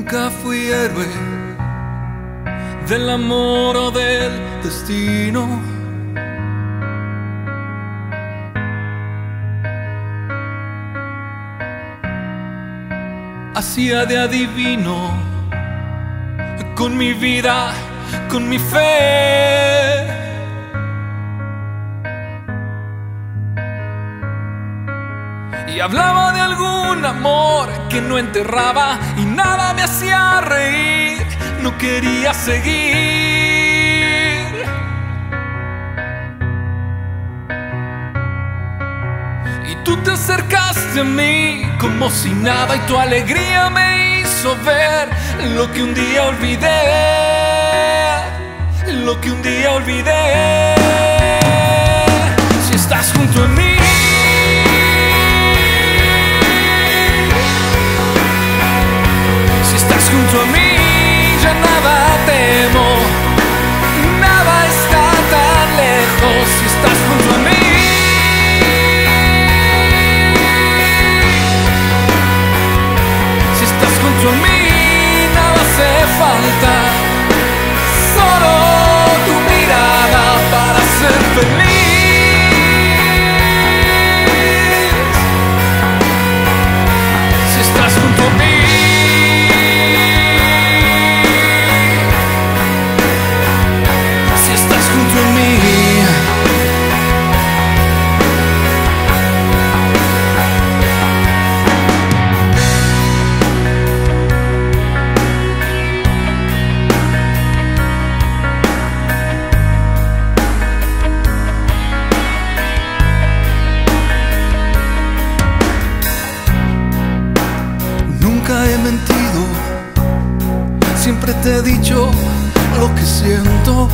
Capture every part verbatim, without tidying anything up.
Nunca fui héroe del amor o del destino. Hacía de adivino con mi vida, con mi fe. Y hablaba de algún amor que no enterraba y nada me hacía reír, no quería seguir. Y tú te acercaste a mí como si nada y tu alegría me hizo ver lo que un día olvidé, lo que un día olvidé. Si estás junto a mí, junto a mí, ya nada temo, nada está tan lejos. Si estás junto a mí, si estás junto a mí, nada hace falta, solo tu mirada para ser feliz. Si estás junto a mí, nunca he mentido, siempre te he dicho lo que siento.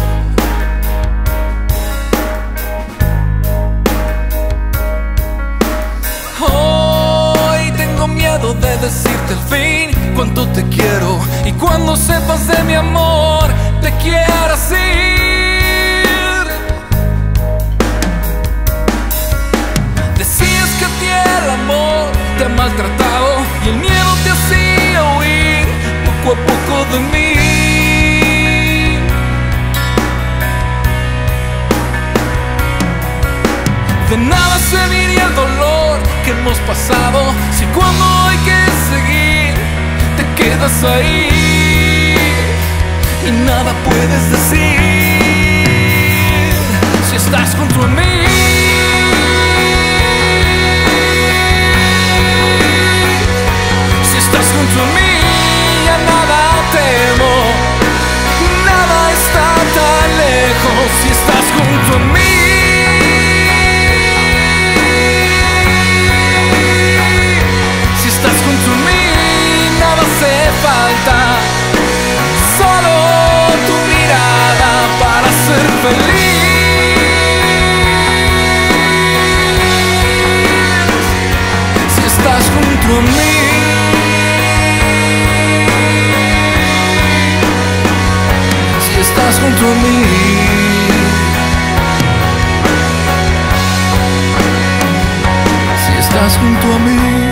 Hoy tengo miedo de decirte al fin cuánto te quiero, y cuando sepas de mi amor te quieras ir. Decías que a ti el amor te ha maltratado y el miedo te hacía huir poco a poco de mí. De nada serviría el dolor que hemos pasado si cuando hay que seguir te quedas ahí y nada puedes decir. Si estás junto a mí, junto a mí, ya nada temo, nada está tan lejos. Si estás junto a mí, si estás junto a mí, nada hace falta, solo tu mirada para ser feliz. Si estás junto a mí, estás junto a mí, si estás junto a mí.